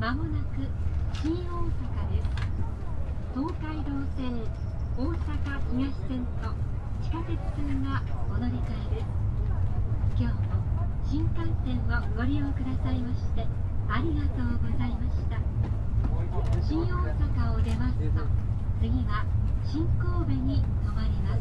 まもなく新大阪です。東海道線、大阪東線と地下鉄線がお乗り換えです。今日も新幹線をご利用くださいましてありがとうございました。新大阪を出ますと次は新神戸に停まります。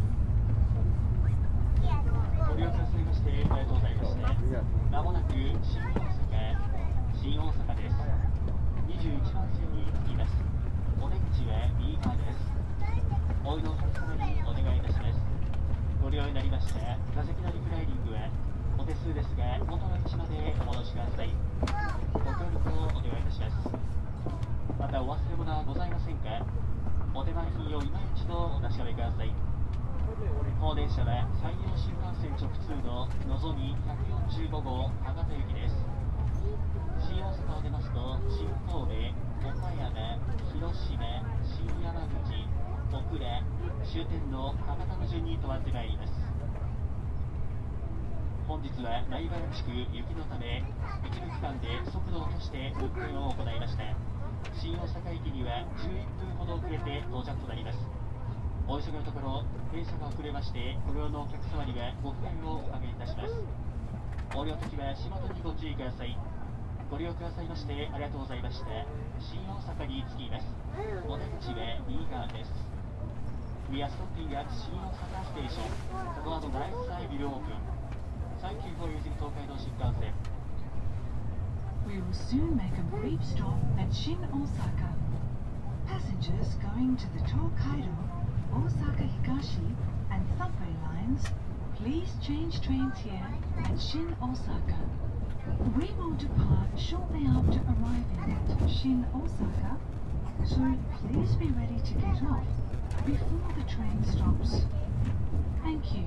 ご利用くださいましてありがとうございまして、まもなく新大阪です。21番線に着きます。お出口は右側です。お移動のお客様にお願いいたします。ご利用になりました座席のリクライニングはお手数ですが元の位置までお戻しください。ご協力をお願いいたします。またお忘れ物はございませんか？お手前品を今一度お確かめください。当電車は山陽新幹線直通ののぞみ145号博多行きです。新大阪を出ますと新神戸、岡山、広島、新山口、小倉、終点の博多の順に停まってまいります。本日は米原地区雪のため一部区間で速度を落として運転を行いました。新大阪駅には11分ほど遅れて到着となります。お急ぎのところ電車が遅れましてご利用のお客様にはご不便をおかけいたします。お利用時は足元にご注意ください。ご利用くださいましてありがとうございました。新大阪に着きます。お出口は右側です。We are stopping at 新大阪ステーション。The door on the right side will open. Thank you for using 東海道新幹線。 We will soon make a brief stop at Shin Osaka. Passengers going to the Tokaido, Osaka Higashi and subway lines, please change trains here at Shin Osaka. We will depart shortly after arriving at Shin Osaka, so please be ready to get off before the train stops. Thank you.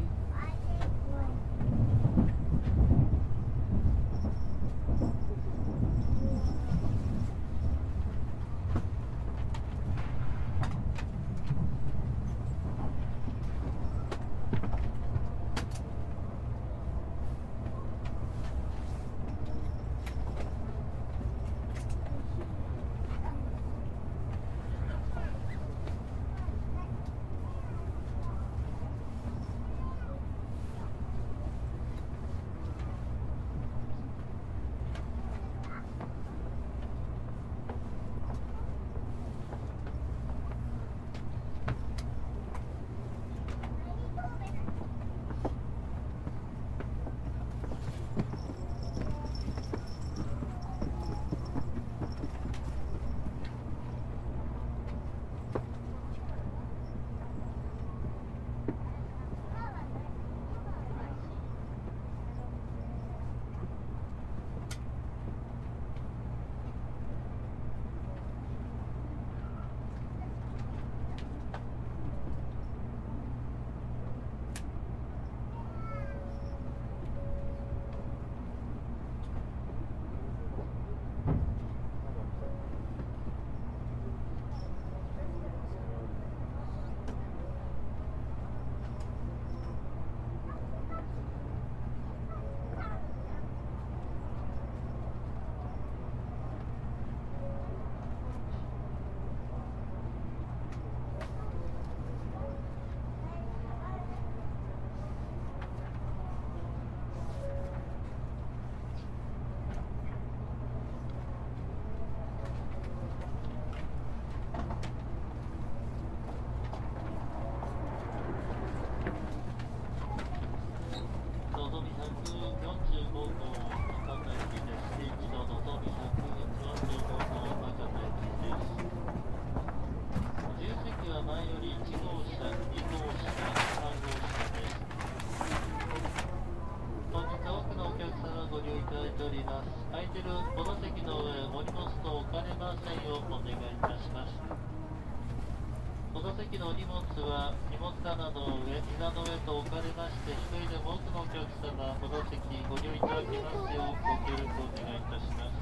席の荷物は荷物棚の上、膝の上と置かれまして、一人でも多くのお客様、この席ご利用いただきますようご協力をお願いいたします。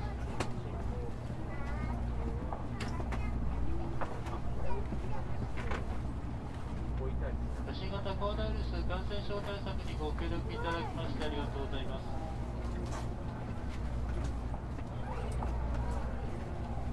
新型コロナウイルス感染症対策にご協力いただきましてありがとうございます。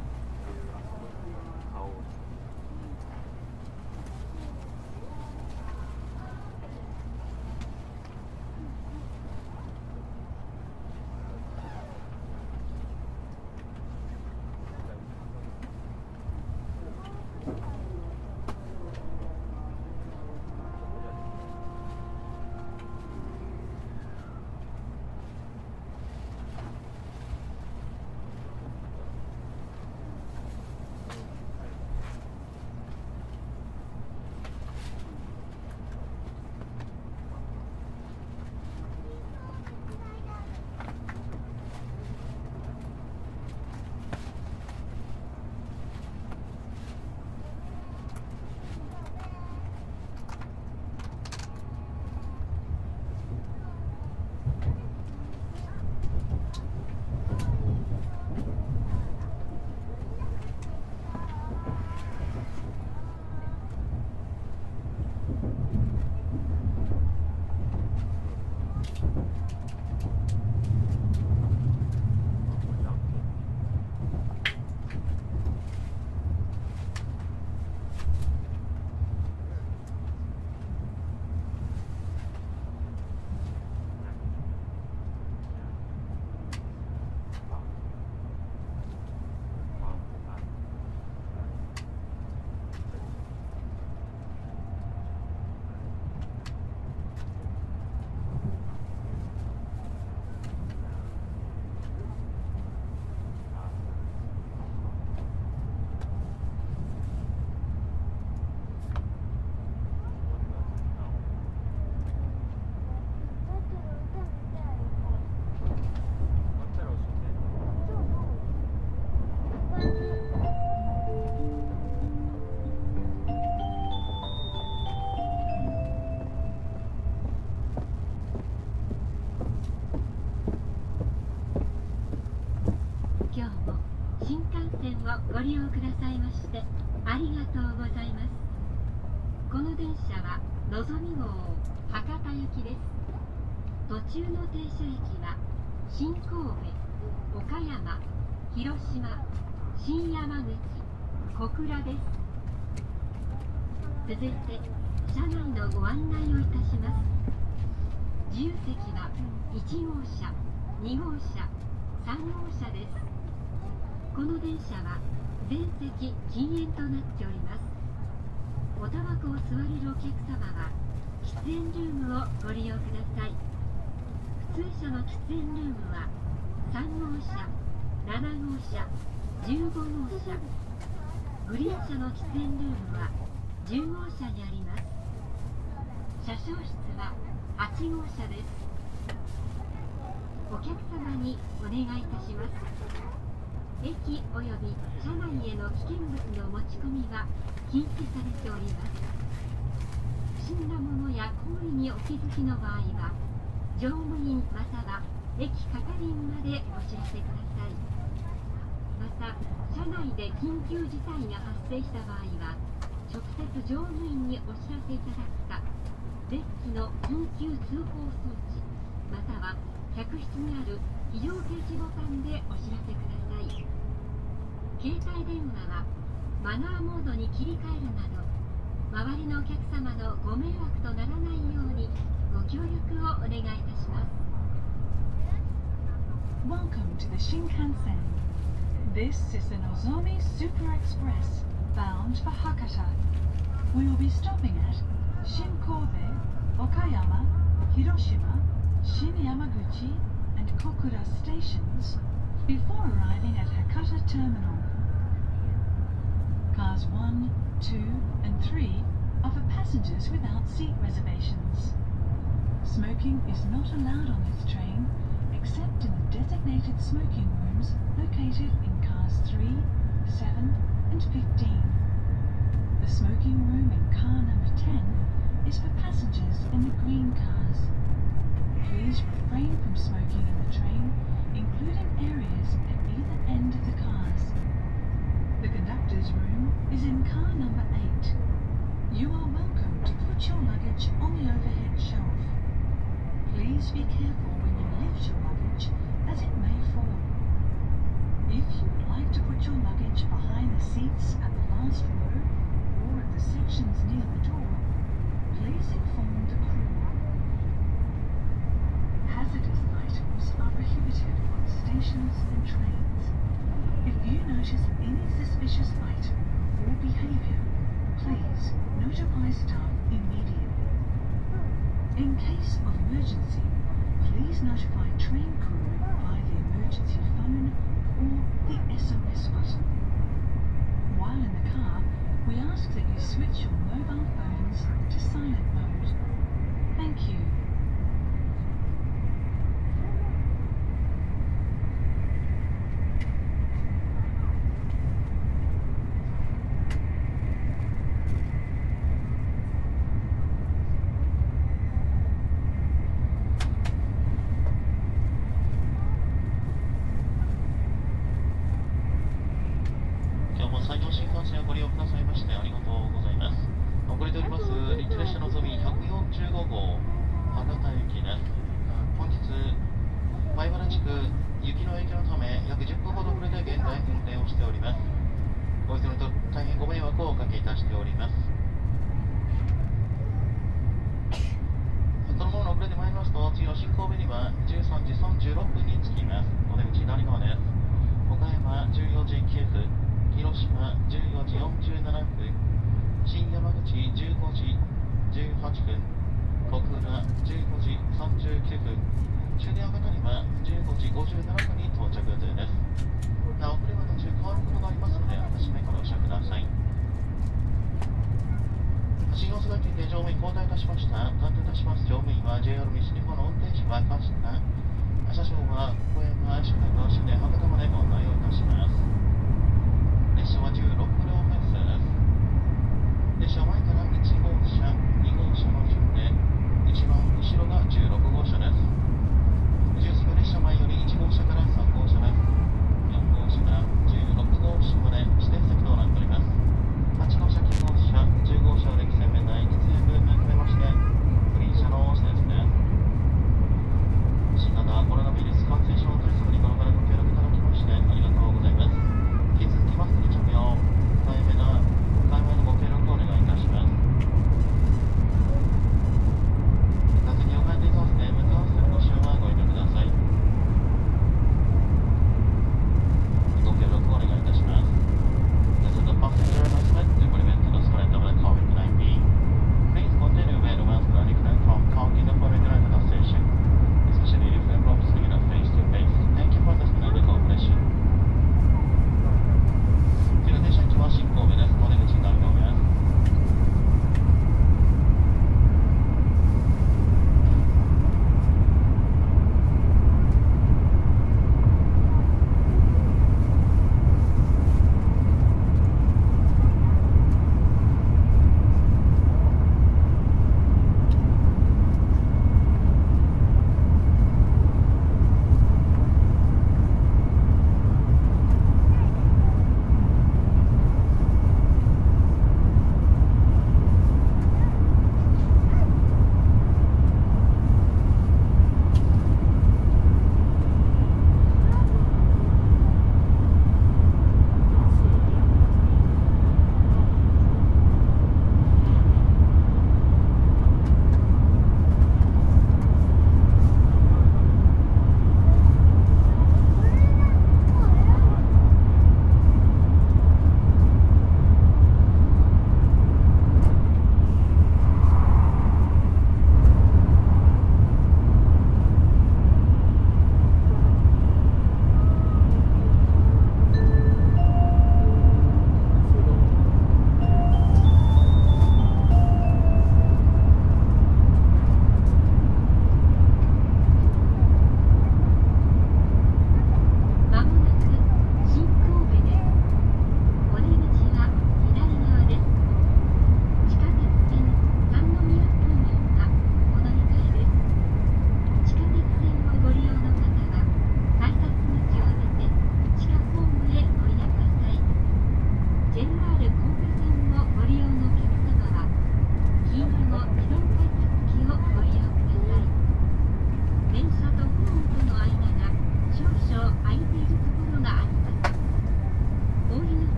今日も新幹線をご利用くださいましてありがとうございます。この電車はのぞみ号博多行きです。途中の停車駅は新神戸、岡山、広島、新山口、小倉です。続いて車内のご案内をいたします。自由席は1号車、2号車、3号車です。この電車は全席禁煙となっております。おタバコを吸われるお客様は喫煙ルームをご利用ください。普通車の喫煙ルームは3号車、7号車、15号車、グリーン車の喫煙ルームは10号車にあります。車掌室は8号車です。お客様にお願いいたします。駅及び車内への危険物の持ち込みは禁止されております。不審なものや行為にお気づきの場合は乗務員または駅係員までお知らせください。また車内で緊急事態が発生した場合は直接乗務員にお知らせいただくか、デッキの緊急通報装置または客室にある非常停止ボタンでお知らせください。携帯電話はマナーモードに切り替えるなど周りのお客様のご迷惑とならないようにご協力をお願いいたします。 Welcome to the Shinkansen. This is the Nozomi Super Express bound for Hakata. We will be stopping at Shin-Kobe, Okayama, Hiroshima, Shin-Yamaguchi and Kokura stations before arriving at Hakata Terminal. Cars 1, 2 and 3 are for passengers without seat reservations. Smoking is not allowed on this train except in the designated smoking rooms located in cars 3, 7 and 15. The smoking room in car number 10 is for passengers in the green cars. Please refrain from smoking in the train, including areas at either end of the cars. The conductor's room is in car number 8. You are welcome to put your luggage on the overhead shelf. Please be careful when you lift your luggage, as it may fall. If you would like to put your luggage behind the seats at the last row or at the sections near the door, please inform the crew. Hazardous items are prohibited on stations and trains. If you notice any suspicious item or behavior, please notify staff immediately. In case of emergency, please notify train crew via the emergency phone or the SOS button. While in the car, we ask that you switch your mobile phones to silent mode. Thank you.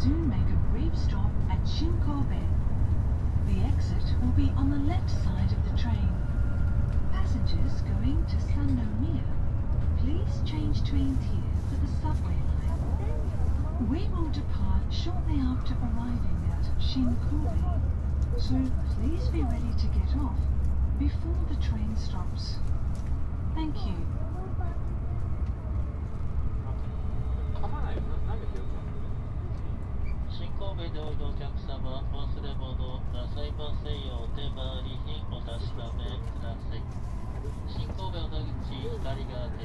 soon make a brief stop at Shinkobe. The exit will be on the left side of the train. Passengers going to Sannomiya, please change trains here for the subway line. We will depart shortly after arriving at Shinkobe, so please be ready to get off before the train stops. Thank you. 新神戸でおいでお客様、忘れ物なさいませんよう手回り品お確かめください。新神戸小田口左側です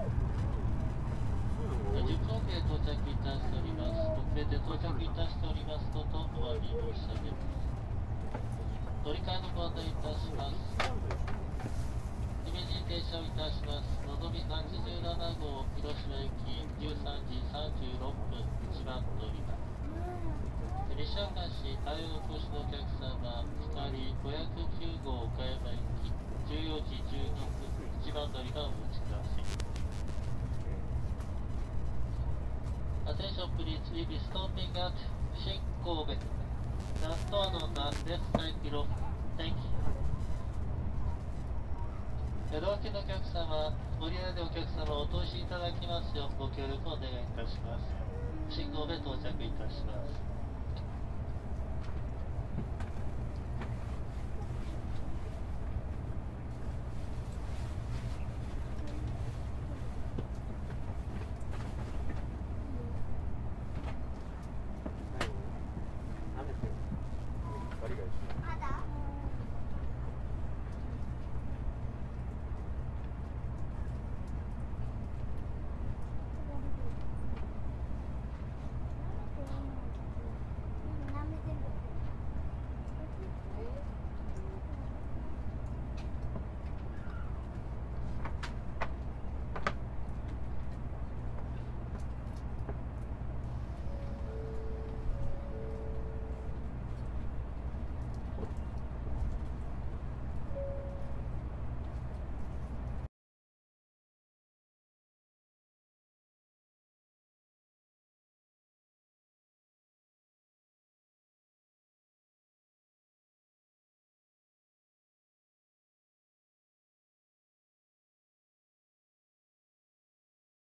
。10分遅れ到着いたしております。遅れて到着いたしておりますことお詫び申し上げます。乗り換えのご案内いたします。イメージ停車をいたします。のぞみ87号広島行き13時36分1番乗り場。西明石対応越しのお客様2人509号岡山行き14時12分1番乗り場をお待ちください。Attention please, we will be stopping at Shinkobe. The door on the left side below. Thank you. 江戸沖のお客様、乗り合いでお客様お通しいただきますようご協力お願いいたします。新神戸到着いたします。